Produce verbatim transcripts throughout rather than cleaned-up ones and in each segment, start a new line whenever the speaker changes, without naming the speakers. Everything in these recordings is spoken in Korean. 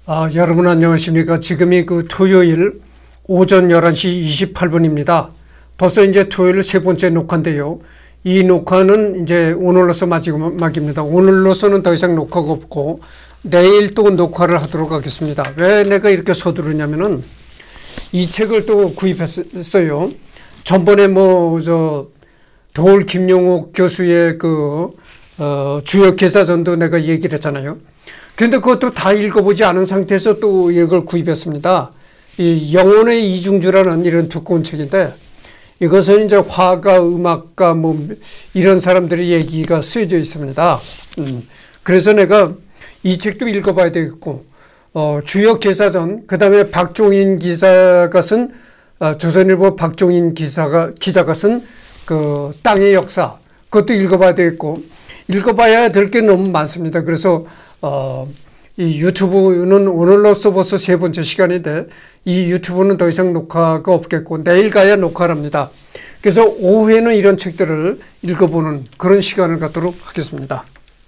아, 여러분 안녕하십니까. 지금이 그 토요일 오전 열한 시 이십팔 분입니다. 벌써 이제 토요일 세 번째 녹화인데요. 이 녹화는 이제 오늘로서 마지막입니다. 오늘로서는 더 이상 녹화가 없고 내일 또 녹화를 하도록 하겠습니다. 왜 내가 이렇게 서두르냐면은 이 책을 또 구입했어요. 전번에 뭐 저 도올 김용옥 교수의 그 어, 주역 계사전도 내가 얘기를 했잖아요. 근데 그것도 다 읽어보지 않은 상태에서 또 이걸 구입했습니다. 이 영혼의 이중주라는 이런 두꺼운 책인데, 이것은 이제 화가, 음악가, 뭐, 이런 사람들의 얘기가 쓰여져 있습니다. 음. 그래서 내가 이 책도 읽어봐야 되겠고, 어, 주역 계사전, 그 다음에 박종인 기자가 쓴, 어, 조선일보 박종인 기사가, 기자가 쓴 그 땅의 역사, 그것도 읽어봐야 되겠고, 읽어봐야 될 게 너무 많습니다. 그래서 어, 이 유튜브는 오늘로써 벌써 세 번째 시간인데 이 유튜브는 더 이상 녹화가 없겠고 내일 가야 녹화를 합니다. 그래서 오후에는 이런 책들을 읽어보는 그런 시간을 갖도록 하겠습니다.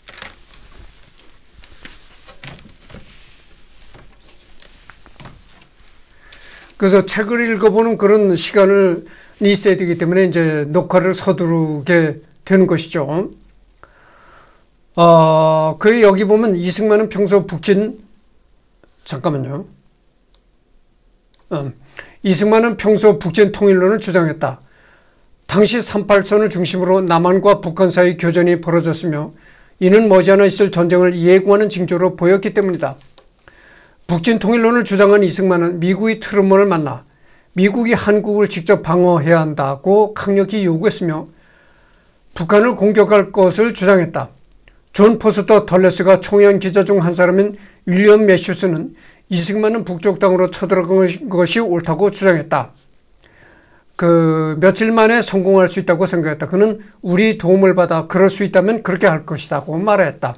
그래서 책을 읽어보는 그런 시간을 있어야 되기 때문에 이제 녹화를 서두르게 되는 것이죠. 어, 그 여기 보면 이승만은 평소 북진 잠깐만요. 음, 이승만은 평소 북진 통일론을 주장했다. 당시 삼팔선을 중심으로 남한과 북한 사이 교전이 벌어졌으며 이는 머지않아 있을 전쟁을 예고하는 징조로 보였기 때문이다. 북진 통일론을 주장한 이승만은 미국이 트루먼을 만나 미국이 한국을 직접 방어해야 한다고 강력히 요구했으며 북한을 공격할 것을 주장했다. 존 포스터 덜레스가 총회한 기자 중 한 사람인 윌리엄 매슈스는 이승만은 북쪽 땅으로 쳐들어간 것이 옳다고 주장했다. 그 며칠 만에 성공할 수 있다고 생각했다. 그는 우리 도움을 받아 그럴 수 있다면 그렇게 할 것이라고 말했다.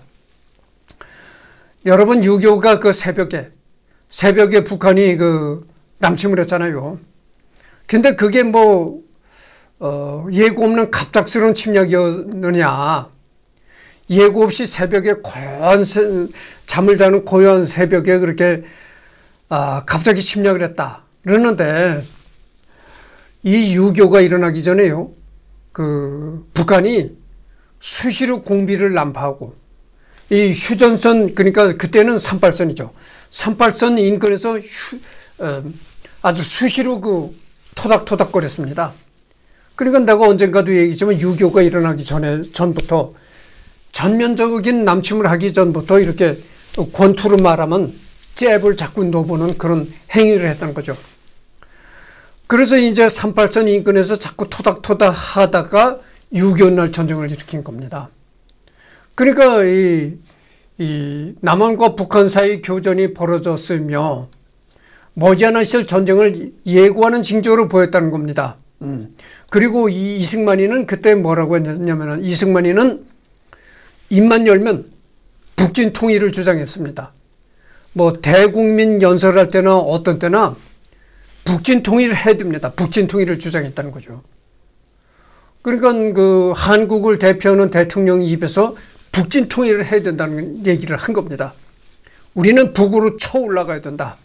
여러분, 유교가 그 새벽에 새벽에 북한이 그 남침을 했잖아요. 근데 그게 뭐 어, 예고 없는 갑작스러운 침략이었느냐. 예고 없이 새벽에 고요한 잠을 자는 고요한 새벽에 그렇게 아, 갑자기 침략을 했다 그러는데, 이 유교가 일어나기 전에요, 그 북한이 수시로 공비를 난파하고 이 휴전선, 그러니까 그때는 삼팔선이죠. 삼팔선 인근에서 휴, 어, 아주 수시로 그 토닥토닥거렸습니다. 그러니까 내가 언젠가도 얘기했지만 유교가 일어나기 전에 전부터 전면적인 남침을 하기 전부터 이렇게 권투로 말하면 잽을 자꾸 넣어보는 그런 행위를 했다는 거죠. 그래서 이제 삼팔선 인근에서 자꾸 토닥토닥 하다가 육이오날 전쟁을 일으킨 겁니다. 그러니까 이, 이 남한과 북한 사이 교전이 벌어졌으며 머지않아 있을 전쟁을 예고하는 징조로 보였다는 겁니다. 음. 그리고 이 이승만이는 그때 뭐라고 했냐면, 이승만이는 입만 열면 북진 통일을 주장했습니다. 뭐 대국민 연설할 때나 어떤 때나 북진 통일을 해야 됩니다. 북진 통일을 주장했다는 거죠. 그러니까 그 한국을 대표하는 대통령 입에서 북진 통일을 해야 된다는 얘기를 한 겁니다. 우리는 북으로 쳐 올라가야 된다.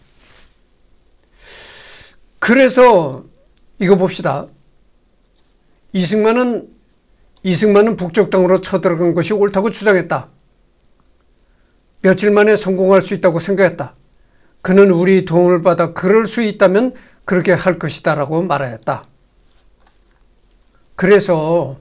그래서 이거 봅시다. 이승만은 이승만은 북쪽 땅으로 쳐들어간 것이 옳다고 주장했다. 며칠 만에 성공할 수 있다고 생각했다. 그는 우리 도움을 받아 그럴 수 있다면 그렇게 할 것이다 라고 말하였다. 그래서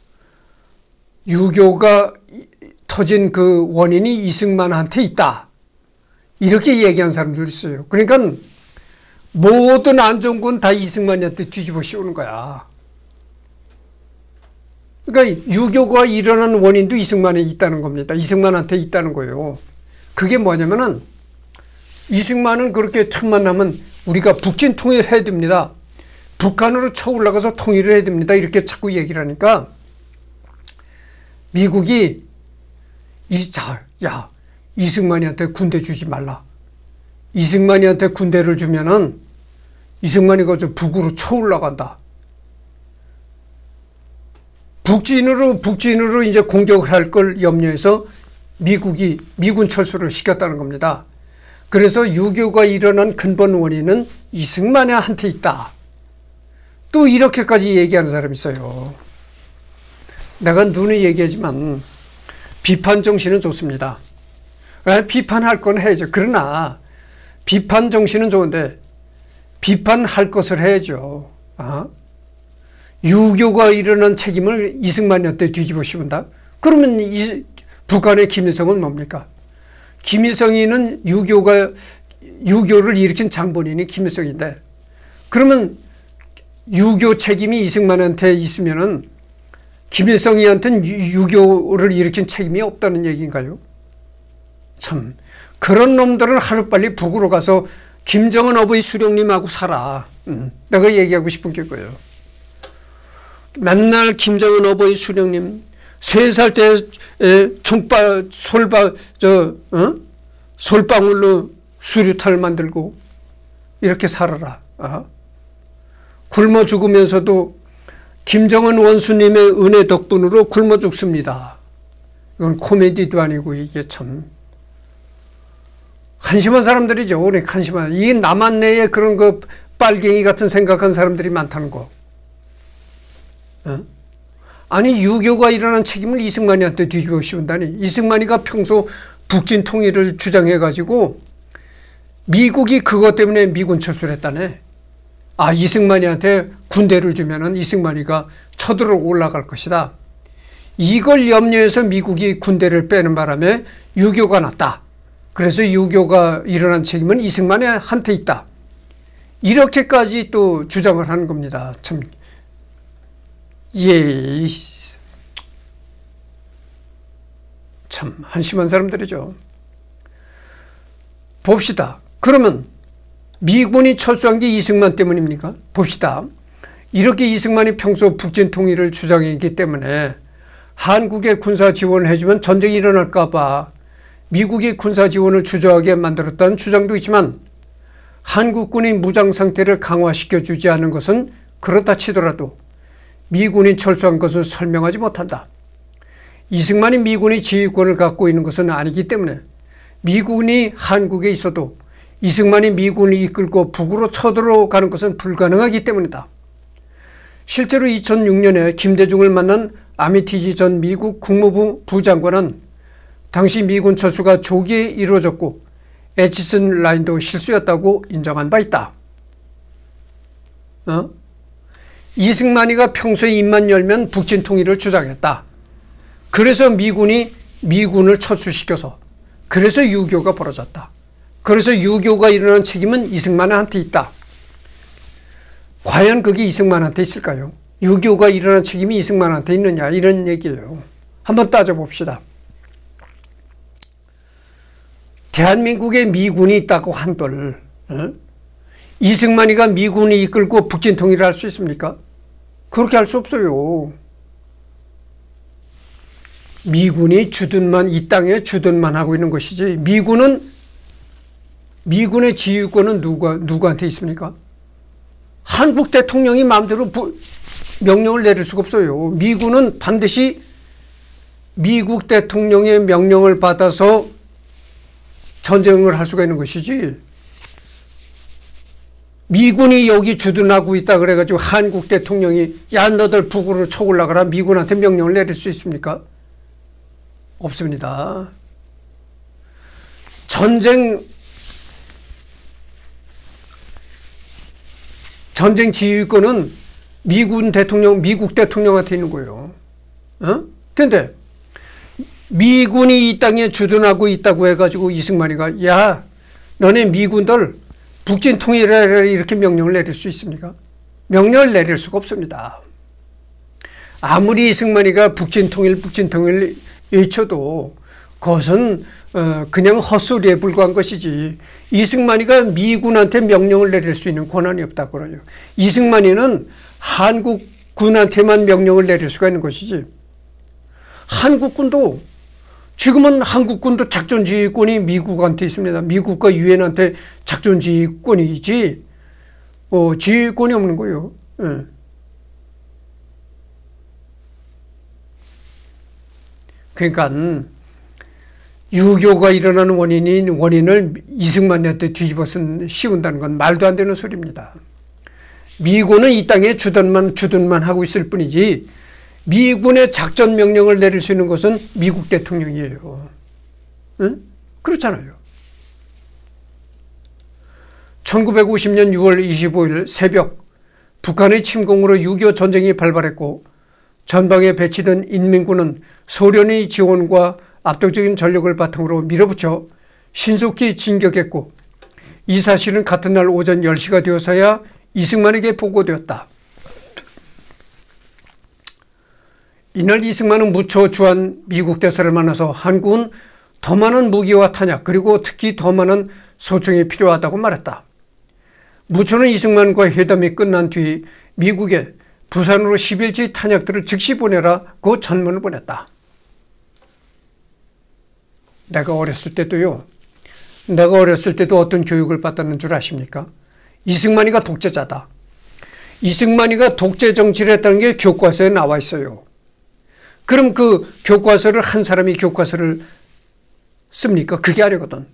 유교가 터진 그 원인이 이승만한테 있다, 이렇게 얘기한 사람들이 있어요. 그러니까 모든 안정권 다 이승만한테 뒤집어 씌우는 거야. 그러니까 유교가 일어난 원인도 이승만에 있다는 겁니다. 이승만한테 있다는 거예요. 그게 뭐냐면은, 이승만은 그렇게 틈만 나면 우리가 북진 통일을 해야 됩니다. 북한으로 쳐 올라가서 통일을 해야 됩니다. 이렇게 자꾸 얘기를 하니까 미국이 이, 자, 야, 이승만이한테 군대 주지 말라. 이승만이한테 군대를 주면은 이승만이 가서 북으로 쳐 올라간다. 북진으로, 북진으로 이제 공격을 할 걸 염려해서 미국이 미군 철수를 시켰다는 겁니다. 그래서 유교가 일어난 근본 원인은 이승만한테 있다. 또 이렇게까지 얘기하는 사람이 있어요. 내가 눈에 얘기하지만 비판 정신은 좋습니다. 비판할 건 해야죠. 그러나 비판 정신은 좋은데 비판할 것을 해야죠. 아? 유교가 일어난 책임을 이승만한테 뒤집어 씌운다? 그러면 이, 북한의 김일성은 뭡니까? 김일성이는 유교가, 유교를 일으킨 장본인이 김일성인데, 그러면 유교 책임이 이승만한테 있으면은 김일성이한테는 유교를 일으킨 책임이 없다는 얘기인가요? 참, 그런 놈들은 하루빨리 북으로 가서 김정은 어버이 수령님하고 살아. 음, 내가 얘기하고 싶은 게 그거예요. 맨날 김정은 어버이 수령님, 세 살 때 총바, 솔바, 저, 어? 솔방울로 수류탄을 만들고 이렇게 살아라. 어? 굶어 죽으면서도 김정은 원수님의 은혜 덕분으로 굶어 죽습니다. 이건 코미디도 아니고 이게 참 한심한 사람들이죠. 우리 한심한. 이게 남한 내에 그런 그 빨갱이 같은 생각한 사람들이 많다는 거. 어? 아니 유교가 일어난 책임을 이승만이한테 뒤집어 씌운다니. 이승만이가 평소 북진 통일을 주장해가지고 미국이 그것 때문에 미군 철수를 했다네. 아, 이승만이한테 군대를 주면은 이승만이가 쳐들어 올라갈 것이다. 이걸 염려해서 미국이 군대를 빼는 바람에 유교가 났다. 그래서 유교가 일어난 책임은 이승만한테 있다. 이렇게까지 또 주장을 하는 겁니다. 참, 예, 참 한심한 사람들이죠. 봅시다. 그러면 미군이 철수한 게 이승만 때문입니까? 봅시다. 이렇게 이승만이 평소 북진 통일을 주장했기 때문에 한국에 군사 지원을 해주면 전쟁이 일어날까 봐 미국이 군사 지원을 주저하게 만들었다는 주장도 있지만 한국군이 무장 상태를 강화시켜 주지 않은 것은 그렇다 치더라도 미군이 철수한 것을 설명하지 못한다. 이승만이 미군이 지휘권을 갖고 있는 것은 아니기 때문에 미군이 한국에 있어도 이승만이 미군을 이끌고 북으로 쳐들어가는 것은 불가능하기 때문이다. 실제로 이천육 년에 김대중을 만난 아미티지 전 미국 국무부 부장관은 당시 미군 철수가 조기에 이루어졌고 에치슨 라인도 실수였다고 인정한 바 있다. 어? 이승만이가 평소에 입만 열면 북진 통일을 주장했다. 그래서 미군이 미군을 철수시켜서 그래서 유교가 벌어졌다. 그래서 유교가 일어난 책임은 이승만한테 있다. 과연 그게 이승만한테 있을까요? 유교가 일어난 책임이 이승만한테 있느냐 이런 얘기예요. 한번 따져봅시다. 대한민국에 미군이 있다고 한들 어? 이승만이가 미군이 이끌고 북진 통일을 할 수 있습니까? 그렇게 할 수 없어요. 미군이 주둔만 이 땅에 주둔만 하고 있는 것이지 미군은 미군의 지휘권은 누가, 누구한테 있습니까? 한국 대통령이 마음대로 부, 명령을 내릴 수가 없어요. 미군은 반드시 미국 대통령의 명령을 받아서 전쟁을 할 수가 있는 것이지 미군이 여기 주둔하고 있다 그래가지고 한국 대통령이 야 너들 북으로 쳐 올라가라 미군한테 명령을 내릴 수 있습니까? 없습니다. 전쟁 전쟁 지휘권은 미군 대통령, 미국 대통령한테 있는 거예요. 어? 근데 미군이 이 땅에 주둔하고 있다고 해가지고 이승만이가 야 너네 미군들 북진 통일해라 이렇게 명령을 내릴 수 있습니까? 명령을 내릴 수가 없습니다. 아무리 이승만이가 북진 통일 북진 통일 외쳐도 그것은 그냥 헛소리에 불과한 것이지 이승만이가 미군한테 명령을 내릴 수 있는 권한이 없다고 그래요. 이승만이는 한국군한테만 명령을 내릴 수가 있는 것이지 한국군도 지금은 한국군도 작전지휘권이 미국한테 있습니다. 미국과 유엔한테 작전지휘권이지 어, 지휘권이 없는 거예요. 예. 그러니까 유교가 일어나는 원인인 원인을 이승만한테 뒤집어 쓴 씌운다는 건 말도 안 되는 소리입니다. 미군은 이 땅에 주둔만 주둔만 하고 있을 뿐이지 미군의 작전 명령을 내릴 수 있는 것은 미국 대통령이에요. 응? 그렇잖아요. 천구백오십 년 유월 이십오일 새벽 북한의 침공으로 유교 전쟁이 발발했고 전방에 배치된 인민군은 소련의 지원과 압도적인 전력을 바탕으로 밀어붙여 신속히 진격했고 이 사실은 같은 날 오전 열 시가 되어서야 이승만에게 보고되었다. 이날 이승만은 무초 주한 미국 대사를 만나서 한국은 더 많은 무기와 탄약 그리고 특히 더 많은 소총이 필요하다고 말했다. 무초는 이승만과 회담이 끝난 뒤 미국에 부산으로 십일지 탄약들을 즉시 보내라고 전문을 보냈다. 내가 어렸을 때도요. 내가 어렸을 때도 어떤 교육을 받았는 줄 아십니까? 이승만이가 독재자다. 이승만이가 독재 정치를 했다는 게 교과서에 나와 있어요. 그럼 그 교과서를 한 사람이 교과서를 씁니까? 그게 아니거든.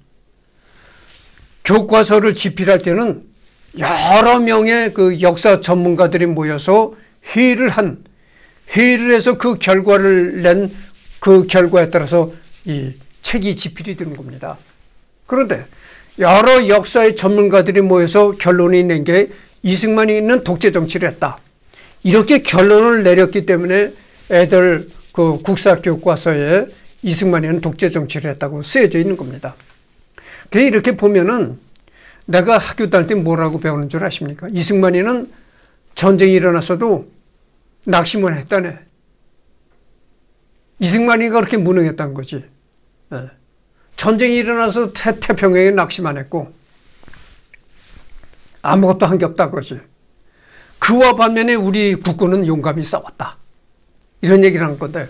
교과서를 집필할 때는 여러 명의 그 역사 전문가들이 모여서 회의를 한, 회의를 해서 그 결과를 낸 그 결과에 따라서 이 책이 집필이 되는 겁니다. 그런데 여러 역사의 전문가들이 모여서 결론이 낸 게 이승만이 있는 독재 정치를 했다. 이렇게 결론을 내렸기 때문에 애들 그 국사 교과서에 이승만이는 독재 정치를 했다고 쓰여져 있는 겁니다. 그래서 이렇게 보면은 내가 학교 다닐 때 뭐라고 배우는 줄 아십니까? 이승만이는 전쟁이 일어났어도 낙심을 했다네. 이승만이가 그렇게 무능했다는 거지. 네. 전쟁이 일어나서 태, 태평양에 낙심 안 했고 아무것도 한 게 없다는 거지. 그와 반면에 우리 국군은 용감히 싸웠다. 이런 얘기를 한 건데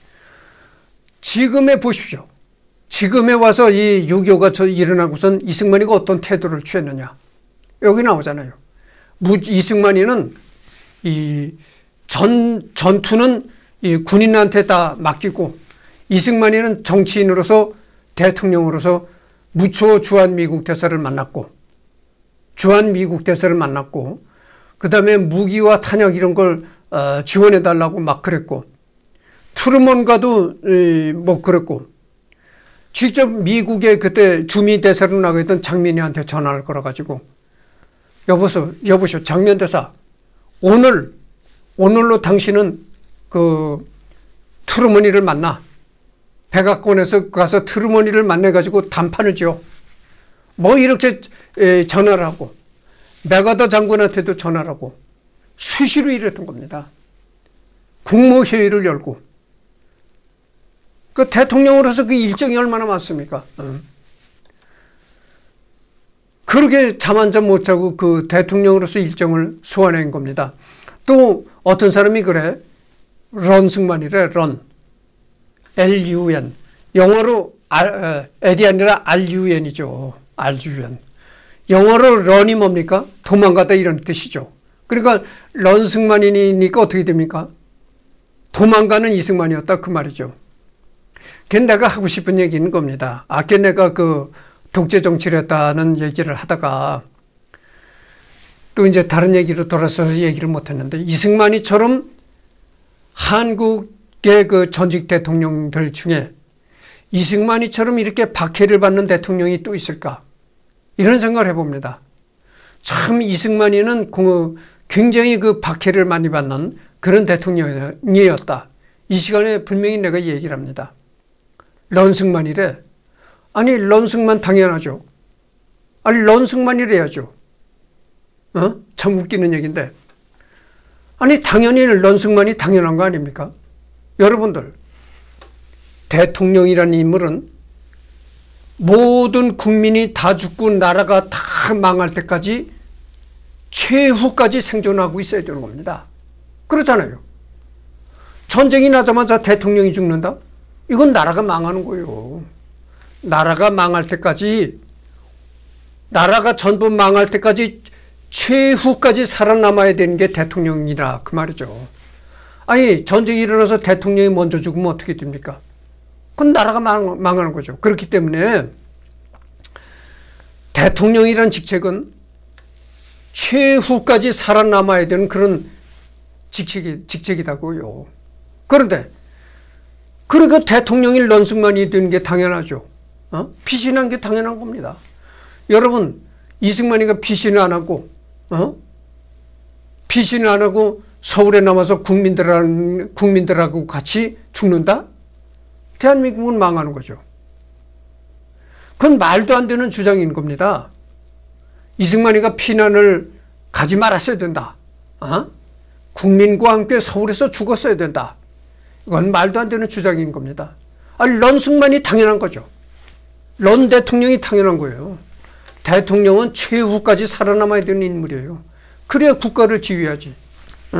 지금에 보십시오. 지금에 와서 이 유교가 일어나고선 이승만이가 어떤 태도를 취했느냐. 여기 나오잖아요. 이승만이는 이 전, 전투는 이 군인한테 다 맡기고 이승만이는 정치인으로서 대통령으로서 무초 주한미국 대사를 만났고 주한미국 대사를 만났고 그 다음에 무기와 탄약 이런 걸 지원해 달라고 막 그랬고 트루먼과도 뭐 그랬고 직접 미국의 그때 주미 대사로 나가 있던 장민희한테 전화를 걸어가지고 여보소, 여보시오 장면 대사 오늘 오늘로 당신은 그 트루먼이를 만나 백악관에서 가서 트루먼이를 만나가지고 담판을 지어 뭐 이렇게 전화를 하고 메가더 장군한테도 전화를 하고 수시로 이랬던 겁니다. 국무회의를 열고 그 대통령으로서 그 일정이 얼마나 많습니까? 응. 그렇게 잠 한 잠 못 자고 그 대통령으로서 일정을 소화낸 겁니다. 또 어떤 사람이 그래 런승만이래. 런 엘유엔 영어로 알, 엘이 아니라 알유엔이죠. 알유엔 영어로 런이 뭡니까? 도망가다 이런 뜻이죠. 그러니까 런승만이니까 어떻게 됩니까? 도망가는 이승만이었다 그 말이죠. 걔 내가 하고 싶은 얘기는 겁니다. 아까 내가 그 독재 정치를 했다는 얘기를 하다가 또 이제 다른 얘기로 돌아서서 얘기를 못했는데 이승만이처럼 한국의 그 전직 대통령들 중에 이승만이처럼 이렇게 박해를 받는 대통령이 또 있을까? 이런 생각을 해봅니다. 참 이승만이는 굉장히 그 박해를 많이 받는 그런 대통령이었다. 이 시간에 분명히 내가 얘기를 합니다. 런승만이래. 아니 런승만 당연하죠. 아니 런승만이래야죠. 어? 참 웃기는 얘기인데 아니 당연히 런승만이 당연한 거 아닙니까? 여러분들 대통령이라는 인물은 모든 국민이 다 죽고 나라가 다 망할 때까지 최후까지 생존하고 있어야 되는 겁니다. 그렇잖아요. 전쟁이 나자마자 대통령이 죽는다? 이건 나라가 망하는 거예요. 나라가 망할 때까지 나라가 전부 망할 때까지 최후까지 살아남아야 되는 게 대통령이라 그 말이죠. 아니 전쟁이 일어나서 대통령이 먼저 죽으면 어떻게 됩니까? 그건 나라가 망, 망하는 거죠. 그렇기 때문에 대통령이라는 직책은 최후까지 살아남아야 되는 그런 직책이, 직책이다고요. 그런데 그러니까 대통령이 런승만이 되는 게 당연하죠. 어? 피신한 게 당연한 겁니다. 여러분, 이승만이가 피신을 안 하고 어? 피신을 안 하고 서울에 남아서 국민들하고, 국민들하고 같이 죽는다? 대한민국은 망하는 거죠. 그건 말도 안 되는 주장인 겁니다. 이승만이가 피난을 가지 말았어야 된다. 어? 국민과 함께 서울에서 죽었어야 된다. 이건 말도 안 되는 주장인 겁니다. 아니, 런승만이 당연한 거죠. 런 대통령이 당연한 거예요. 대통령은 최후까지 살아남아야 되는 인물이에요. 그래야 국가를 지휘하지. 어?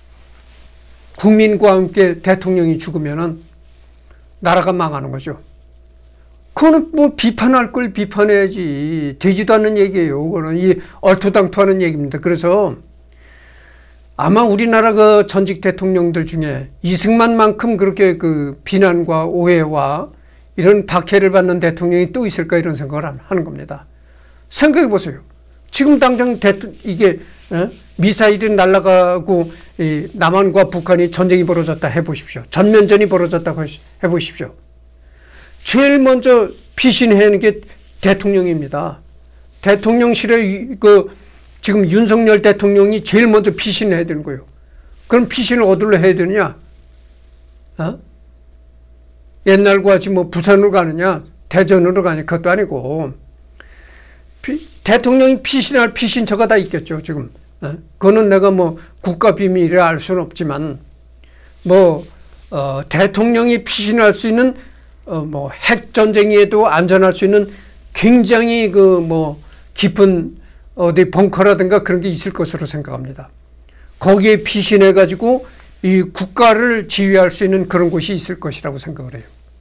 국민과 함께 대통령이 죽으면은 나라가 망하는 거죠. 그거는 뭐 비판할 걸 비판해야지. 되지도 않는 얘기예요. 그거는 이 얼토당토하는 얘기입니다. 그래서 아마 우리나라 그 전직 대통령들 중에 이승만만큼 그렇게 그 비난과 오해와 이런 박해를 받는 대통령이 또 있을까 이런 생각을 하는 겁니다. 생각해 보세요. 지금 당장 대통령, 이게 미사일이 날아가고 남한과 북한이 전쟁이 벌어졌다 해보십시오. 전면전이 벌어졌다고 해보십시오. 제일 먼저 피신하는 게 대통령입니다. 대통령실에 그 지금 윤석열 대통령이 제일 먼저 피신해야 되는 거예요. 그럼 피신을 어디로 해야 되느냐? 어? 옛날과 같이 뭐 부산으로 가느냐? 대전으로 가느냐? 그것도 아니고 피, 대통령이 피신할 피신처가 다 있겠죠. 지금. 어? 그거는 내가 뭐 국가 비밀이라 알 수는 없지만 뭐 어, 대통령이 피신할 수 있는 어, 뭐 핵 전쟁에도 안전할 수 있는 굉장히 그 뭐 깊은 어디 벙커라든가 그런 게 있을 것으로 생각합니다. 거기에 피신해 가지고 이 국가를 지휘할 수 있는 그런 곳이 있을 것이라고 생각을 해요.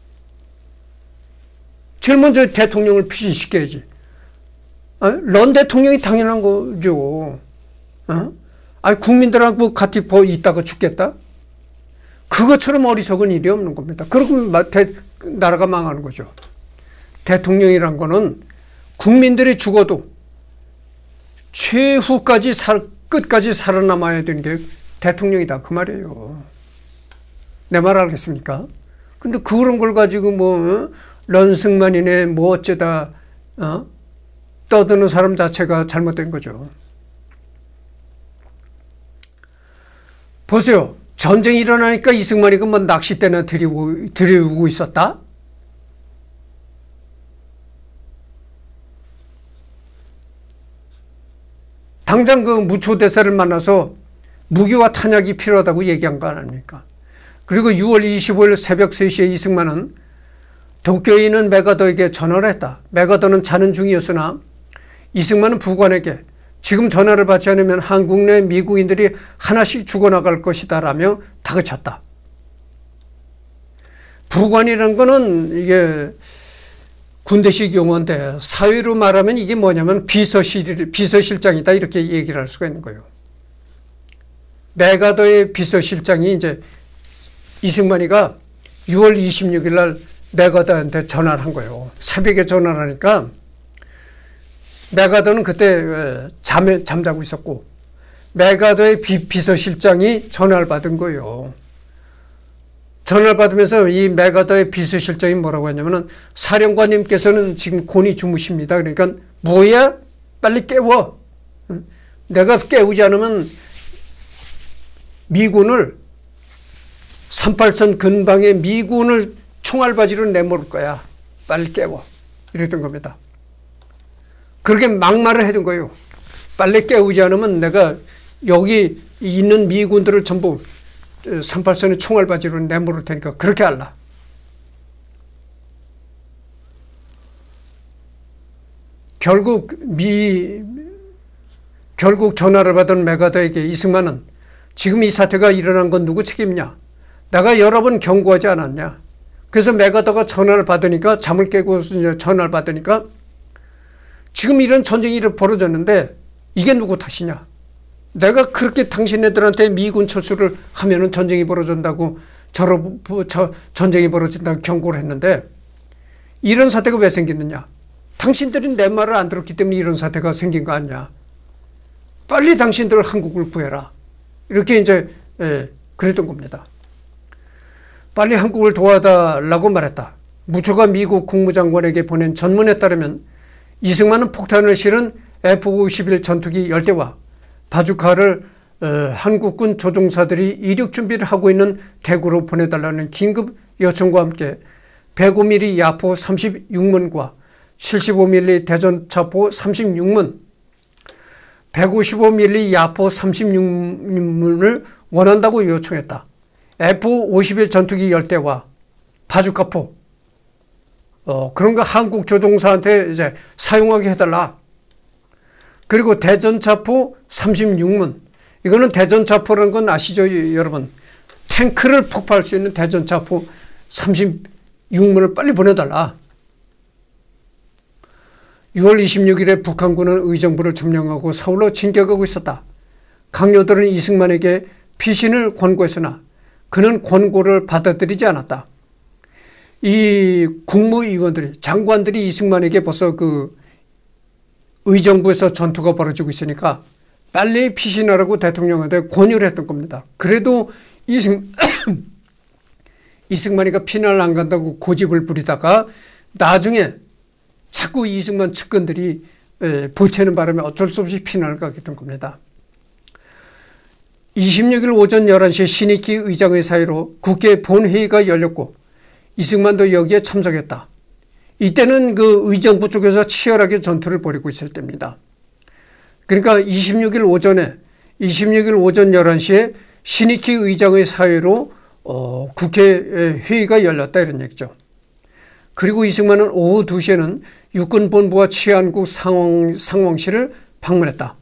제일 먼저 대통령을 피신시켜야지. 어? 런 대통령이 당연한 거죠. 어? 아니, 국민들하고 같이 있다가 죽겠다? 그것처럼 어리석은 일이 없는 겁니다. 그러면 나라가 망하는 거죠. 대통령이란 거는 국민들이 죽어도 최후까지 살, 끝까지 살아남아야 되는 게 대통령이다. 그 말이에요. 내 말 알겠습니까? 근데 그런 걸 가지고 뭐, 어? 런승만이네, 뭐 어쩌다, 어? 떠드는 사람 자체가 잘못된 거죠. 보세요. 전쟁이 일어나니까 이승만이가 뭐 낚싯대나 들이고, 들이우고 있었다? 당장 그 무초대사를 만나서 무기와 탄약이 필요하다고 얘기한 거 아닙니까? 그리고 유월 이십오일 새벽 세 시에 이승만은 도쿄에 있는 메가더에게 전화를 했다. 메가더는 자는 중이었으나 이승만은 부관에게 지금 전화를 받지 않으면 한국 내 미국인들이 하나씩 죽어나갈 것이다 라며 다그쳤다. 부관이라는 거는 이게 군대식 용어인데 사회로 말하면 이게 뭐냐면 비서실, 비서실장이다 이렇게 얘기를 할 수가 있는 거예요. 메가더의 비서실장이 이제 이승만이가 유월 이십육일 날 메가더한테 전화를 한 거예요. 새벽에 전화를 하니까 메가더는 그때 잠에, 잠자고 있었고 메가더의 비, 비서실장이 전화를 받은 거예요. 전화를 받으면서 이 메가더의 비서실장이 뭐라고 했냐면은 사령관님께서는 지금 곤히 주무십니다. 그러니까 뭐야? 빨리 깨워. 내가 깨우지 않으면 미군을 삼팔선 근방에 미군을 총알바지로 내몰을 거야. 빨리 깨워. 이랬던 겁니다. 그렇게 막말을 해둔 거예요. 빨리 깨우지 않으면 내가 여기 있는 미군들을 전부 삼팔선의 총알바지로 내몰을 테니까 그렇게 할라. 결국 미 결국 전화를 받은 메가더에게 이승만은 지금 이 사태가 일어난 건 누구 책임이냐? 내가 여러 번 경고하지 않았냐? 그래서 메가더가 전화를 받으니까 잠을 깨고 전화를 받으니까 지금 이런 전쟁이 벌어졌는데 이게 누구 탓이냐? 내가 그렇게 당신네들한테 미군 철수를 하면은 전쟁이 벌어진다고 저로, 저, 전쟁이 벌어진다고 경고를 했는데 이런 사태가 왜 생겼느냐. 당신들이 내 말을 안 들었기 때문에 이런 사태가 생긴 거 아니야. 빨리 당신들 한국을 구해라. 이렇게 이제 예, 그랬던 겁니다. 빨리 한국을 도와달라고 말했다. 무초가 미국 국무장관에게 보낸 전문에 따르면 이승만은 폭탄을 실은 에프 오십일 전투기 열 대와 바주카를 어, 한국군 조종사들이 이륙 준비를 하고 있는 대구로 보내달라는 긴급 요청과 함께 백오 밀리미터 야포 삼십육 문과 칠십오 밀리미터 대전차포 삼십육 문, 백오십오 밀리미터 야포 삼십육 문을 원한다고 요청했다. 에프 오십일 전투기 열 대와 바주카포, 어, 그런 거 한국 조종사한테 이제 사용하게 해달라. 그리고 대전차포 삼십육 문, 이거는 대전차포라는 건 아시죠, 여러분? 탱크를 폭파할 수 있는 대전차포 삼십육 문을 빨리 보내달라. 유월 이십육일에 북한군은 의정부를 점령하고 서울로 진격하고 있었다. 강요들은 이승만에게 피신을 권고했으나 그는 권고를 받아들이지 않았다. 이 국무위원들이, 장관들이 이승만에게 벌써 그 의정부에서 전투가 벌어지고 있으니까 빨리 피신하라고 대통령한테 권유를 했던 겁니다. 그래도 이승, 이승만이가 피난을 안 간다고 고집을 부리다가 나중에 자꾸 이승만 측근들이 보채는 바람에 어쩔 수 없이 피난을 가게 된 겁니다. 이십육일 오전 열한 시에 신익희 의장의 사의로 국회 본회의가 열렸고 이승만도 여기에 참석했다. 이때는 그 의정부 쪽에서 치열하게 전투를 벌이고 있을 때입니다. 그러니까 이십육일 오전에 이십육일 오전 열한 시에 신익희 의장의 사회로 어, 국회 회의가 열렸다 이런 얘기죠. 그리고 이승만은 오후 두 시에는 육군본부와 치안국 상황, 상황실을 방문했다.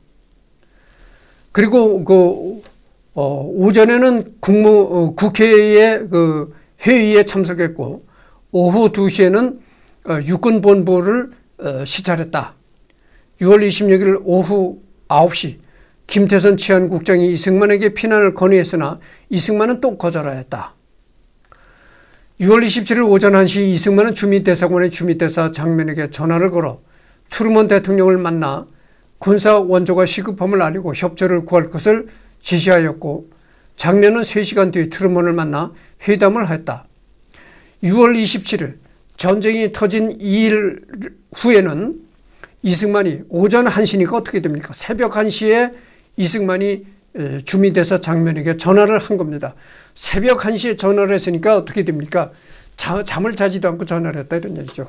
그리고 그 어, 오전에는 국무 어, 국회의 그 회의에 참석했고 오후 두 시에는 어, 육군본부를 어, 시찰했다. 유월 이십육일 오후 아홉 시 김태선 치안국장이 이승만에게 피난을 건의했으나 이승만은 또 거절하였다. 유월 이십칠일 오전 한 시 이승만은 주미대사관의 주미대사 장면에게 전화를 걸어 트루먼 대통령을 만나 군사 원조가 시급함을 알리고 협조를 구할 것을 지시하였고 장면은 세 시간 뒤 트루먼을 만나 회담을 했다. 유월 이십칠일 전쟁이 터진 이 일 후에는 이승만이 오전 한 시니까 어떻게 됩니까? 새벽 한 시에 이승만이 주미대사 장면에게 전화를 한 겁니다. 새벽 한 시에 전화를 했으니까 어떻게 됩니까? 자, 잠을 자지도 않고 전화를 했다 이런 얘기죠.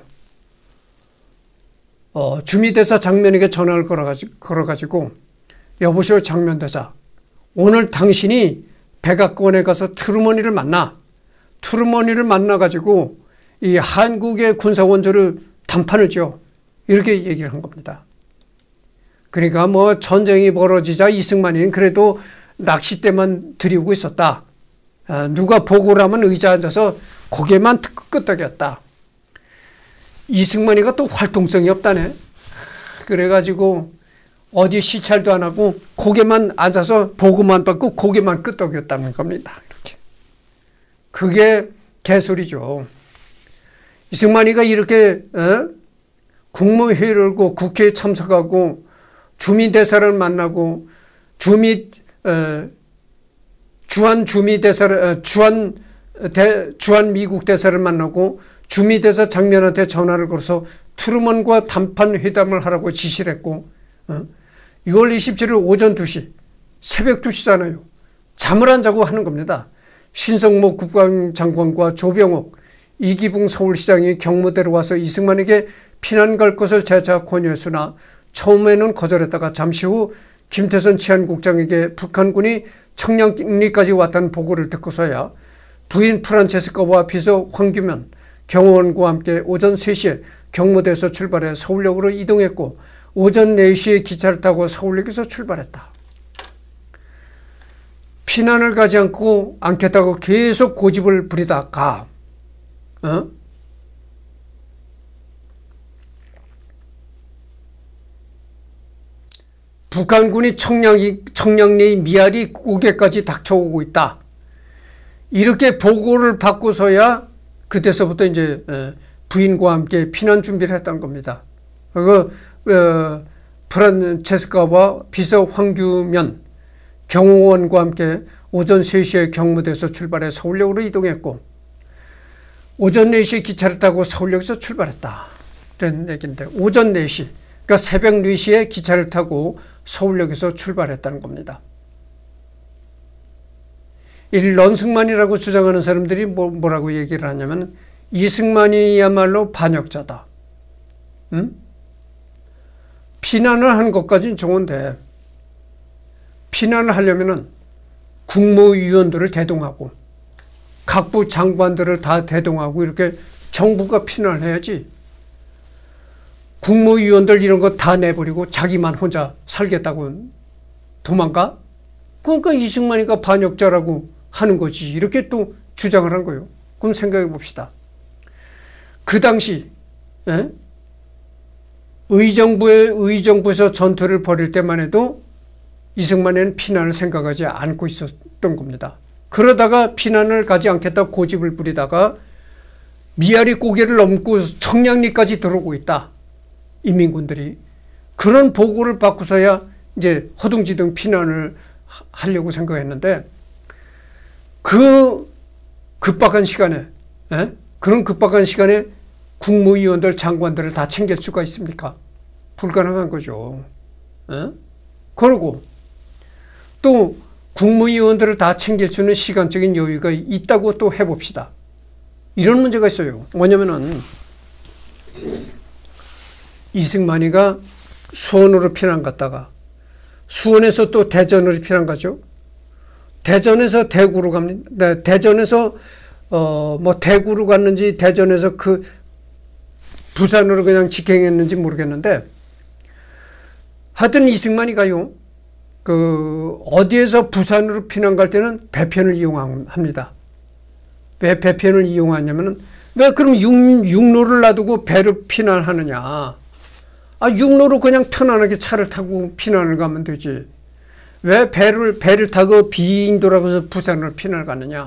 어, 주미대사 장면에게 전화를 걸어가지고, 걸어가지고 여보시오 장면대사, 오늘 당신이 백악관에 가서 트루먼이를 만나 트루먼이를 만나가지고 이 한국의 군사원조를 단판을 지어 이렇게 얘기를 한 겁니다. 그러니까 뭐 전쟁이 벌어지자 이승만이는 그래도 낚싯대만 들이고 있었다. 아, 누가 보고를 하면 의자 앉아서 고개만 끄덕였다. 이승만이가 또 활동성이 없다네. 그래가지고 어디 시찰도 안 하고 고개만 앉아서 보고만 받고 고개만 끄덕였다는 겁니다. 이렇게. 그게 개소리죠. 이승만이가 이렇게 어? 국무회의를 열고 국회에 참석하고 주미대사를 만나고 주미 어, 주한 주미대사를 어, 주한 대, 주한 미국 대사를 만나고 주미대사 장면한테 전화를 걸어서 트루먼과 단판 회담을 하라고 지시를 했고 어? 유월 이십칠일 오전 두 시 새벽 두 시잖아요. 잠을 안 자고 하는 겁니다. 신성모 국방장관과 조병옥 이기붕 서울시장이 경무대로 와서 이승만에게 피난 갈 것을 재차 권유했으나 처음에는 거절했다가 잠시 후 김태선 치안국장에게 북한군이 청량리까지 왔다는 보고를 듣고서야 부인 프란체스카와 비서 황규면 경호원과 함께 오전 세 시에 경무대에서 출발해 서울역으로 이동했고 오전 네 시에 기차를 타고 서울역에서 출발했다. 피난을 가지 않고 않겠다고 계속 고집을 부리다가 어? 북한군이 청량리, 청량리 미아리 고개까지 닥쳐오고 있다. 이렇게 보고를 받고서야 그때서부터 이제 부인과 함께 피난 준비를 했던 겁니다. 그 어, 프란체스카와 비서 황규면 경호원과 함께 오전 세 시에 경무대에서 출발해 서울역으로 이동했고 오전 네 시에 기차를 타고 서울역에서 출발했다. 이런 얘기인데 오전 네 시 그러니까 새벽 네 시에 기차를 타고 서울역에서 출발했다는 겁니다. 이 런승만이라고 주장하는 사람들이 뭐, 뭐라고 얘기를 하냐면 이승만이야말로 반역자다. 응? 피난을 하는 것까지는 좋은데 피난을 하려면은 국무위원들을 대동하고 각부 장관들을 다 대동하고 이렇게 정부가 피난을 해야지 국무위원들 이런 거 다 내버리고 자기만 혼자 살겠다고 도망가? 그러니까 이승만이가 반역자라고 하는 거지. 이렇게 또 주장을 한 거예요. 그럼 생각해 봅시다. 그 당시 예? 의정부에, 의정부에서 전투를 벌일 때만 해도 이승만에는 피난을 생각하지 않고 있었던 겁니다. 그러다가 피난을 가지 않겠다 고집을 부리다가 미아리 고개를 넘고 청량리까지 들어오고 있다. 인민군들이. 그런 보고를 받고서야 이제 허둥지둥 피난을 하려고 생각했는데 그 급박한 시간에 에? 그런 급박한 시간에 국무위원들 장관들을 다 챙길 수가 있습니까? 불가능한 거죠. 에? 그러고 또 국무위원들을 다 챙길 수 있는 시간적인 여유가 있다고 또 해봅시다. 이런 문제가 있어요. 뭐냐면은 이승만이가 수원으로 피난 갔다가 수원에서 또 대전으로 피난 가죠. 대전에서 대구로 갑니다. 네, 대전에서 어 뭐 대구로 갔는지 대전에서 그 부산으로 그냥 직행했는지 모르겠는데 하여튼 이승만이가요. 그 어디에서 부산으로 피난 갈 때는 배편을 이용합니다. 왜 배편을 이용하냐면은 왜 그럼 육, 육로를 놔두고 배로 피난하느냐. 아, 육로로 그냥 편안하게 차를 타고 피난을 가면 되지. 왜 배를, 배를 타고 빙 돌아가서 부산으로 피난을 가느냐.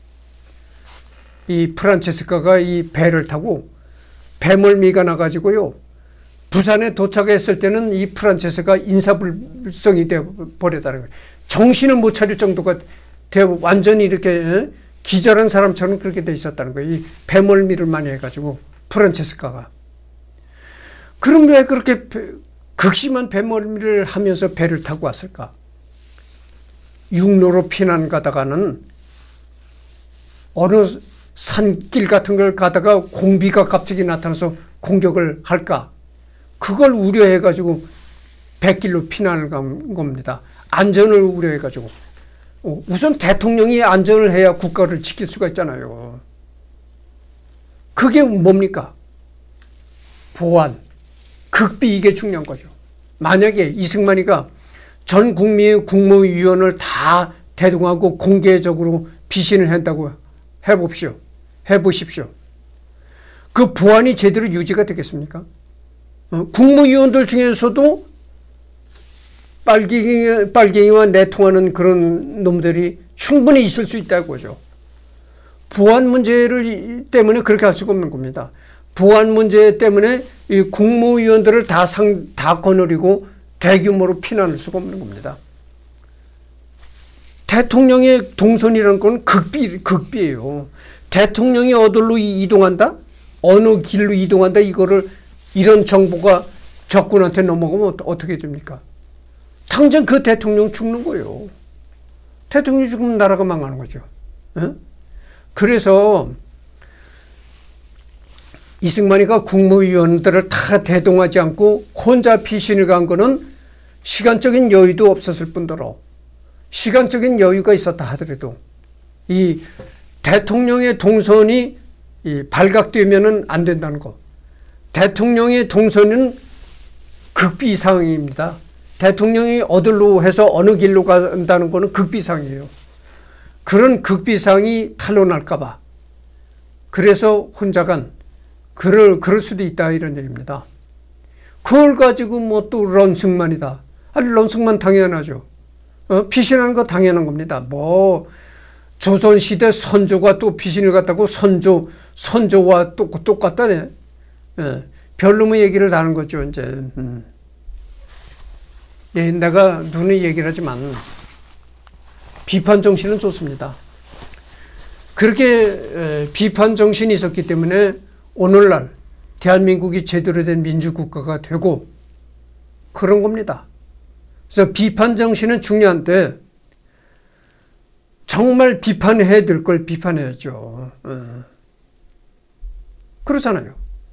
이 프란체스카가 이 배를 타고 배멀미가 나가지고요. 부산에 도착했을 때는 이 프란체스카가 인사불성이 되어버렸다는 거예요. 정신을 못 차릴 정도가 되어 완전히 이렇게 기절한 사람처럼 그렇게 돼 있었다는 거예요. 이 배멀미를 많이 해가지고 프란체스카가. 그럼 왜 그렇게 극심한 배멀미를 하면서 배를 타고 왔을까? 육로로 피난 가다가는 어느 산길 같은 걸 가다가 공비가 갑자기 나타나서 공격을 할까? 그걸 우려해가지고 백길로 피난을 간 겁니다. 안전을 우려해가지고. 우선 대통령이 안전을 해야 국가를 지킬 수가 있잖아요. 그게 뭡니까? 보안, 극비, 이게 중요한 거죠. 만약에 이승만이가 전 국민의 국무위원을 다 대동하고 공개적으로 비신을 한다고 해봅시오. 해보십시오. 그 보안이 제대로 유지가 되겠습니까? 어, 국무위원들 중에서도 빨갱이, 빨갱이와 내통하는 그런 놈들이 충분히 있을 수 있다고죠. 보안 문제를 때문에 그렇게 할 수가 없는 겁니다. 보안 문제 때문에 이 국무위원들을 다 상, 다 거느리고 대규모로 피난할 수가 없는 겁니다. 대통령의 동선이라는 건 극비, 극비예요. 대통령이 어디로 이동한다? 어느 길로 이동한다? 이거를, 이런 정보가 적군한테 넘어가면 어떻게 됩니까? 당장 그 대통령 죽는 거예요. 대통령이 죽으면 나라가 망하는 거죠. 에? 그래서 이승만이가 국무위원들을 다 대동하지 않고 혼자 피신을 간 거는 시간적인 여유도 없었을 뿐더러 시간적인 여유가 있었다 하더라도 이 대통령의 동선이 이 발각되면은 안 된다는 거. 대통령의 동선은 극비상입니다. 대통령이 어디로 해서 어느 길로 간다는 거는 극비상이에요. 그런 극비상이 탄로날까봐. 그래서 혼자 간, 그럴, 그럴 수도 있다 이런 얘기입니다. 그걸 가지고 뭐 또 런승만이다. 아니 런승만 당연하죠. 어, 피신하는 거 당연한 겁니다. 뭐 조선시대 선조가 또 피신을 갖다고 선조, 선조와 또 똑같다네. 예, 별놈의 얘기를 다 하는 거죠, 이제. 음. 예, 내가 눈에 얘기를 하지만 비판 정신은 좋습니다. 그렇게 에, 비판 정신이 있었기 때문에 오늘날 대한민국이 제대로 된 민주국가가 되고 그런 겁니다. 그래서 비판 정신은 중요한데 정말 비판해야 될 걸 비판해야죠. 어. 그렇잖아요.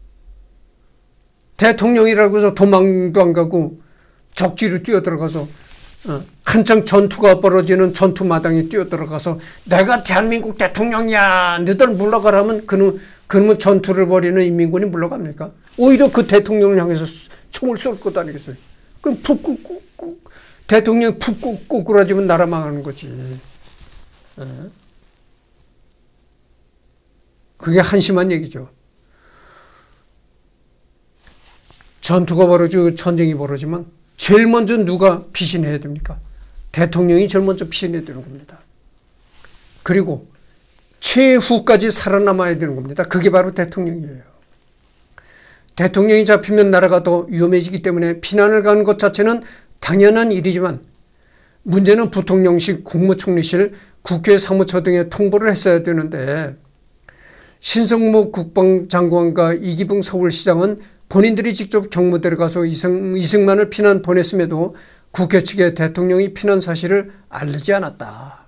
대통령이라고 해서 도망도 안 가고 적지로 뛰어들어가서 어. 한창 전투가 벌어지는 전투마당에 뛰어들어가서 내가 대한민국 대통령이야 너희들 물러가라면 그는, 그는 전투를 벌이는 인민군이 물러갑니까? 오히려 그 대통령을 향해서 총을 쏠 것도 아니겠어요. 그럼 푹 꾹꾹 대통령이 푹 꾹꾹꾸라지면 나라 망하는 거지. 어? 그게 한심한 얘기죠. 전투가 벌어지고 전쟁이 벌어지면 제일 먼저 누가 피신해야 됩니까? 대통령이 제일 먼저 피신해야 되는 겁니다. 그리고 최후까지 살아남아야 되는 겁니다. 그게 바로 대통령이에요. 대통령이 잡히면 나라가 더 위험해지기 때문에 피난을 가는 것 자체는 당연한 일이지만 문제는 부통령실, 국무총리실, 국회 사무처 등에 통보를 했어야 되는데 신성모 국방장관과 이기붕 서울시장은 본인들이 직접 경무대로 가서 이승, 이승만을 피난 보냈음에도 국회 측에 대통령이 피난 사실을 알리지 않았다.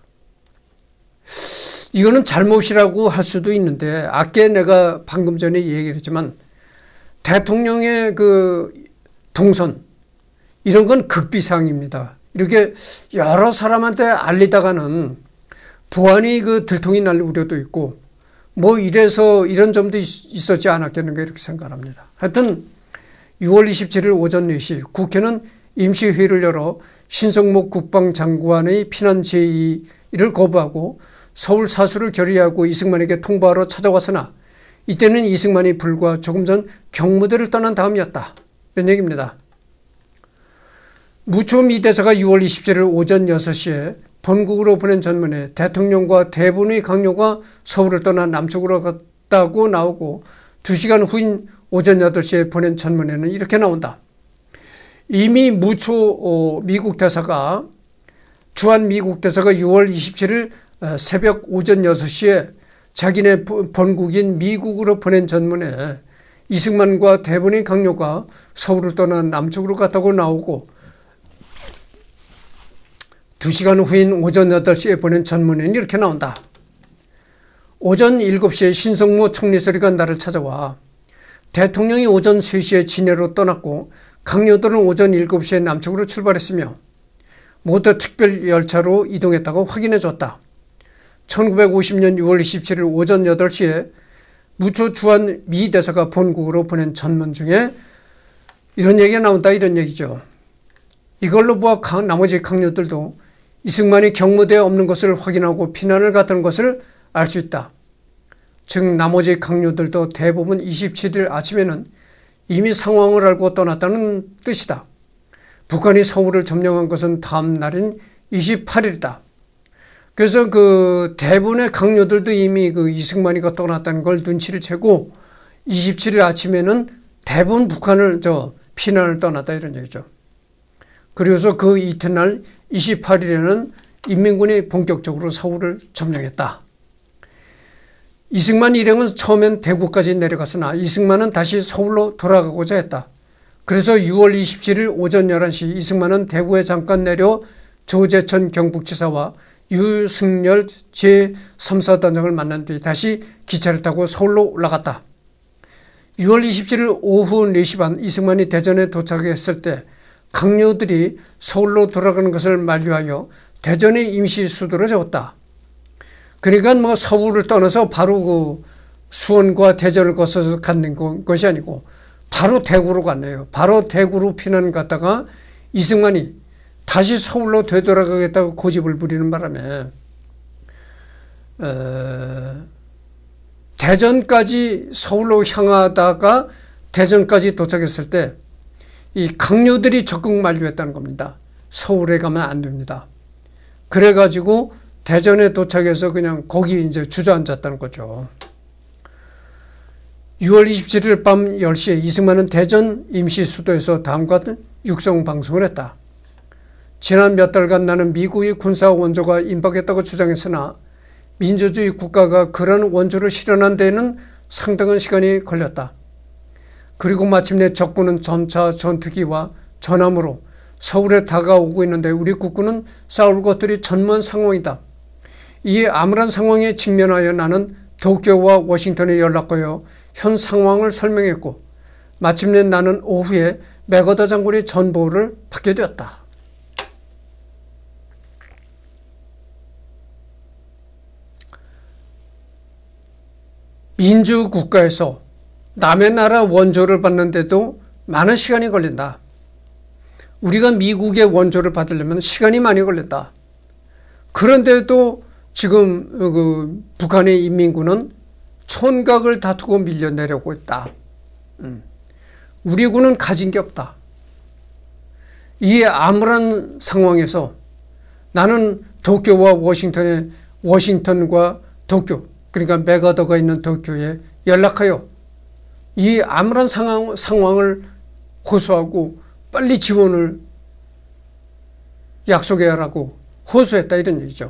이거는 잘못이라고 할 수도 있는데 아까 내가 방금 전에 얘기를 했지만 대통령의 그 동선 이런 건 극비상입니다. 이렇게 여러 사람한테 알리다가는 보안이 그 들통이 날 우려도 있고 뭐 이래서 이런 점도 있었지 않았겠는가 이렇게 생각합니다. 하여튼 유월 이십칠일 오전 네 시 국회는 임시회의를 열어 신성목 국방장관의 피난 제의를 거부하고 서울 사수를 결의하고 이승만에게 통보하러 찾아왔으나 이때는 이승만이 불과 조금 전 경무대를 떠난 다음이었다. 이런 얘기입니다. 무초 미 대사가 유월 이십칠일 오전 여섯 시에 본국으로 보낸 전문에 대통령과 대부분의 강요가 서울을 떠나 남쪽으로 갔다고 나오고 두 시간 후인 오전 여덟 시에 보낸 전문에는 이렇게 나온다. 이미 무초 미국 대사가 주한 미국 대사가 유월 이십칠일 새벽 오전 여섯 시에 자기네 본국인 미국으로 보낸 전문에 이승만과 대부분의 강요가 서울을 떠나 남쪽으로 갔다고 나오고 두 시간 후인 오전 여덟 시에 보낸 전문에는 이렇게 나온다. 오전 일곱 시에 신성모 총리소리가 나를 찾아와 대통령이 오전 세 시에 진해로 떠났고 강요들은 오전 일곱 시에 남쪽으로 출발했으며 모두 특별 열차로 이동했다고 확인해 줬다. 천구백오십 년 유월 이십칠일 오전 여덟 시에 무초 주한 미 대사가 본국으로 보낸 전문 중에 이런 얘기가 나온다 이런 얘기죠. 이걸로 보아 나머지 강요들도 이승만이 경무대에 없는 것을 확인하고 피난을 갔다는 것을 알 수 있다. 즉 나머지 강요들도 대부분 이십칠일 아침에는 이미 상황을 알고 떠났다는 뜻이다. 북한이 서울을 점령한 것은 다음 날인 이십팔일이다. 그래서 그 대부분의 강요들도 이미 그 이승만이가 떠났다는 걸 눈치를 채고 이십칠일 아침에는 대부분 북한을 저 피난을 떠났다 이런 얘기죠. 그래서 그 이튿날 이십팔일에는 인민군이 본격적으로 서울을 점령했다. 이승만 일행은 처음엔 대구까지 내려갔으나 이승만은 다시 서울로 돌아가고자 했다. 그래서 유월 이십칠일 오전 열한 시 이승만은 대구에 잠깐 내려 조재천 경북지사와 유승열 제삼 사단장을 만난 뒤 다시 기차를 타고 서울로 올라갔다. 유월 이십칠일 오후 네 시 반 이승만이 대전에 도착했을 때 강요들이 서울로 돌아가는 것을 만류하여 대전에 임시 수도를 세웠다. 그러니까 뭐 서울을 떠나서 바로 그 수원과 대전을 거쳐서 가는 것이 아니고 바로 대구로 갔네요. 바로 대구로 피난 갔다가 이승만이 다시 서울로 되돌아가겠다고 고집을 부리는 바람에 어, 대전까지 서울로 향하다가 대전까지 도착했을 때 이 강요들이 적극 만류했다는 겁니다. 서울에 가면 안 됩니다. 그래가지고 대전에 도착해서 그냥 거기 이제 주저앉았다는 거죠. 유월 이십칠일 밤 열 시에 이승만은 대전 임시 수도에서 다음과 같은 육성 방송을 했다. 지난 몇 달간 나는 미국의 군사 원조가 임박했다고 주장했으나 민주주의 국가가 그런 원조를 실현한 데에는 상당한 시간이 걸렸다. 그리고 마침내 적군은 전차, 전투기와 전함으로 서울에 다가오고 있는데 우리 국군은 싸울 것들이 전무한 상황이다. 이 암울한 상황에 직면하여 나는 도쿄와 워싱턴에 연락하여 현 상황을 설명했고 마침내 나는 오후에 맥어더 장군의 전보를 받게 되었다. 민주국가에서 남의 나라 원조를 받는데도 많은 시간이 걸린다. 우리가 미국의 원조를 받으려면 시간이 많이 걸린다. 그런데도 지금 그 북한의 인민군은 촌각을 다투고 밀려내려고 있다. 우리 군은 가진 게 없다. 이 암울한 상황에서 나는 도쿄와 워싱턴에 워싱턴과 도쿄 그러니까 맥어더가 있는 도쿄에 연락하여 이 암울한 상황, 상황을 호소하고 빨리 지원을 약속해야 하라고 호소했다 이런 얘기죠.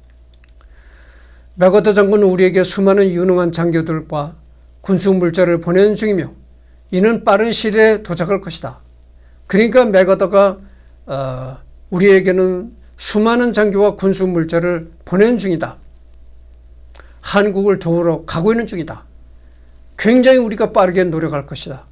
맥어더 장군은 우리에게 수많은 유능한 장교들과 군수물자를 보내는 중이며 이는 빠른 시일에 도착할 것이다. 그러니까 맥어더가 어, 우리에게는 수많은 장교와 군수물자를 보내는 중이다. 한국을 도우러 가고 있는 중이다. 굉장히 우리가 빠르게 노력할 것이다.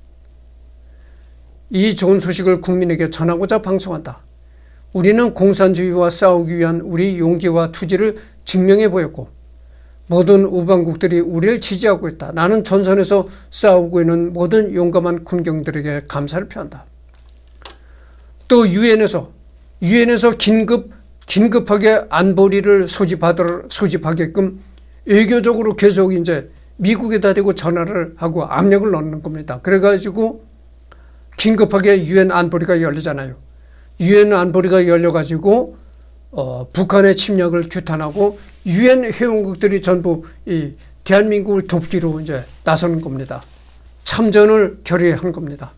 이 좋은 소식을 국민에게 전하고자 방송한다. 우리는 공산주의와 싸우기 위한 우리 용기와 투지를 증명해 보였고 모든 우방국들이 우리를 지지하고 있다. 나는 전선에서 싸우고 있는 모든 용감한 군경들에게 감사를 표한다. 또 유엔에서 유엔에서 긴급 긴급하게 안보리를 소집하도록 소집하게끔 외교적으로 계속 이제 미국에다 대고 전화를 하고 압력을 넣는 겁니다. 그래가지고 긴급하게 유엔 안보리가 열리잖아요. 유엔 안보리가 열려가지고 어, 북한의 침략을 규탄하고 유엔 회원국들이 전부 이 대한민국을 돕기로 이제 나서는 겁니다. 참전을 결의한 겁니다.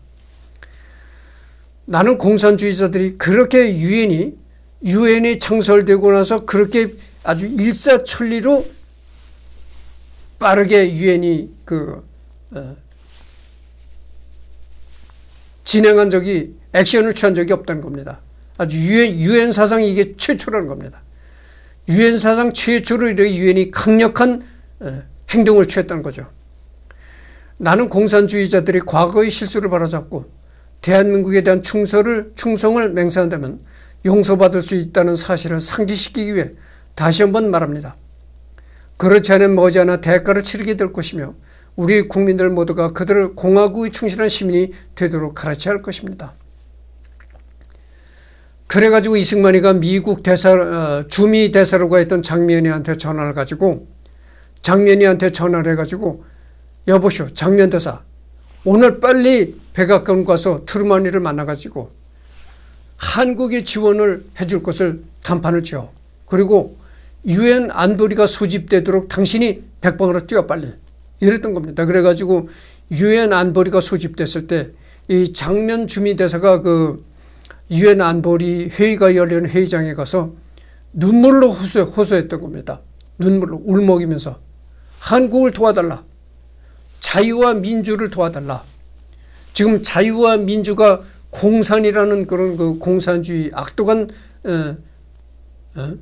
나는 공산주의자들이 그렇게 유엔이 유엔이 창설되고 나서 그렇게 아주 일사천리로 빠르게 유엔이 그 어, 진행한 적이 액션을 취한 적이 없다는 겁니다. 아주 유엔 유엔 사상 이게 최초라는 겁니다. 유엔 사상 최초로 이렇게 유엔이 강력한 어, 행동을 취했다는 거죠. 나는 공산주의자들이 과거의 실수를 바로잡고 대한민국에 대한 충성을 충성을 맹세한다면 용서받을 수 있다는 사실을 상기시키기 위해 다시 한번 말합니다. 그렇지 않으면 머지않아 대가를 치르게 될 것이며 우리 국민들 모두가 그들을 공화국에 충실한 시민이 되도록 가르쳐야 할 것입니다. 그래가지고 이승만이가 미국 대사, 어, 주미 대사로가 있던 장면이한테 전화를 가지고 장면이한테 전화를 해가지고 여보시오 장면 대사 오늘 빨리 백악관 가서 트루먼이를 만나가지고 한국의 지원을 해줄 것을 담판을 지어. 그리고 유엔 안보리가 소집되도록 당신이 백방으로 뛰어 빨리. 이랬던 겁니다. 그래가지고 유엔 안보리가 소집됐을 때 이 장면 주미대사가 그 유엔 안보리 회의가 열리는 회의장에 가서 눈물로 호소, 호소했던 겁니다. 눈물로 울먹이면서 한국을 도와달라. 자유와 민주를 도와달라. 지금 자유와 민주가 공산이라는 그런 그 공산주의 악독한 어, 어?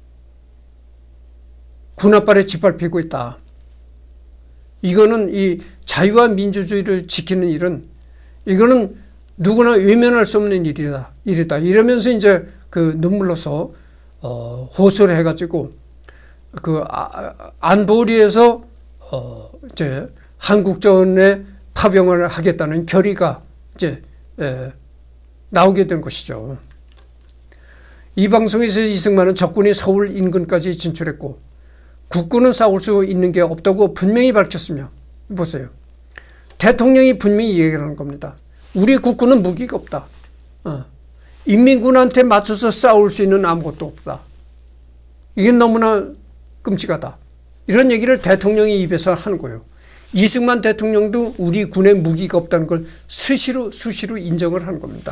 군합발에 짓밟히고 있다. 이거는 이 자유와 민주주의를 지키는 일은 이거는 누구나 외면할 수 없는 일이다. 일이다. 이러면서 이제 그 눈물로서 어, 호소를 해가지고 그 아, 안보리에서 어, 이제 한국전에 파병을 하겠다는 결의가 이제 에, 나오게 된 것이죠. 이 방송에서 이승만은 적군이 서울 인근까지 진출했고 국군은 싸울 수 있는 게 없다고 분명히 밝혔으며 보세요. 대통령이 분명히 얘기하는 겁니다. 우리 국군은 무기가 없다. 어. 인민군한테 맞서서 싸울 수 있는 아무것도 없다. 이게 너무나 끔찍하다. 이런 얘기를 대통령이 입에서 하는 거예요. 이승만 대통령도 우리 군에 무기가 없다는 걸 수시로 수시로 인정을 하는 겁니다.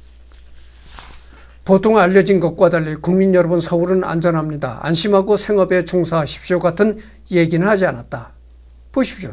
보통 알려진 것과 달리 국민 여러분 서울은 안전합니다. 안심하고 생업에 종사하십시오 같은 얘기는 하지 않았다. 보십시오.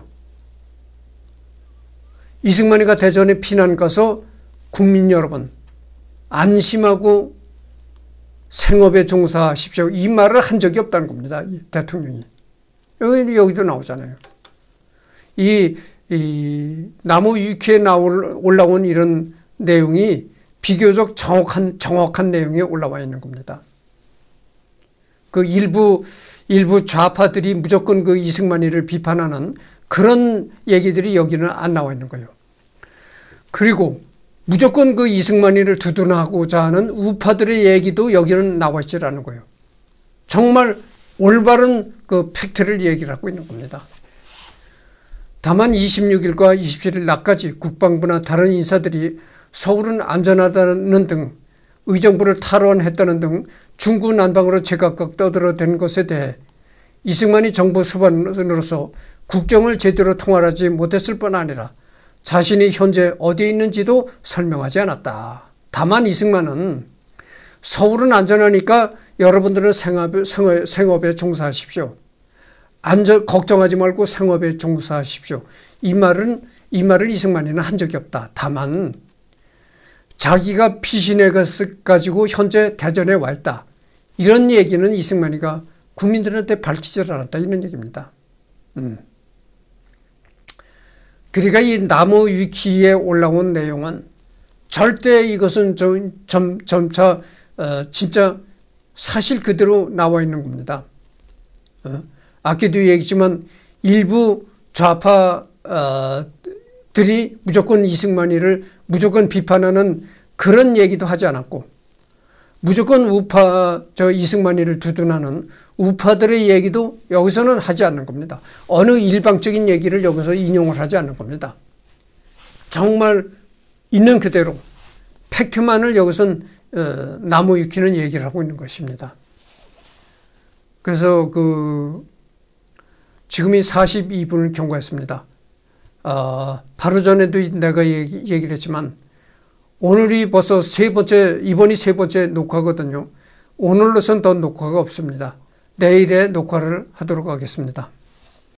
이승만이가 대전에 피난 가서 국민 여러분 안심하고 생업에 종사하십시오 이 말을 한 적이 없다는 겁니다. 대통령이. 여기, 여기도 나오잖아요. 이, 이 나무 위키에 나올, 올라온 이런 내용이 비교적 정확한, 정확한 내용이 올라와 있는 겁니다. 그 일부, 일부 좌파들이 무조건 그 이승만이를 비판하는 그런 얘기들이 여기는 안 나와 있는 거예요. 그리고 무조건 그 이승만이를 두둔하고자 하는 우파들의 얘기도 여기는 나와 있지 않은 거예요. 정말 올바른 그 팩트를 얘기를 하고 있는 겁니다. 다만 이십육 일과 이십칠 일 낮까지 국방부나 다른 인사들이 서울은 안전하다는 등 의정부를 탈원했다는 등 중구난방으로 제각각 떠들어댄 것에 대해 이승만이 정부 수반으로서 국정을 제대로 통할하지 못했을 뿐 아니라 자신이 현재 어디에 있는지도 설명하지 않았다. 다만 이승만은 서울은 안전하니까 여러분들은 생업에, 생업에 종사하십시오. 안전, 걱정하지 말고 생업에 종사하십시오. 이 말은, 이 말을 이승만이는 한 적이 없다. 다만 자기가 피신해 가지고 현재 대전에 와 있다. 이런 얘기는 이승만이가 국민들한테 밝히지 않았다. 이런 얘기입니다. 음. 그러니까 이 나무 위키에 올라온 내용은 절대 이것은 좀, 점, 점차 어, 진짜 사실 그대로 나와 있는 겁니다. 어? 아까도 얘기했지만 일부 좌파들이 무조건 이승만이를 무조건 비판하는 그런 얘기도 하지 않았고 무조건 우파 저 이승만이를 두둔하는 우파들의 얘기도 여기서는 하지 않는 겁니다. 어느 일방적인 얘기를 여기서 인용을 하지 않는 겁니다. 정말 있는 그대로 팩트만을 여기선 어, 나무 위키는 얘기를 하고 있는 것입니다. 그래서 그 지금이 사십이 분을 경과했습니다. 어, 바로 전에도 내가 얘기, 얘기를 했지만 오늘이 벌써 세 번째, 이번이 세 번째 녹화거든요. 오늘로선 더 녹화가 없습니다. 내일에 녹화를 하도록 하겠습니다.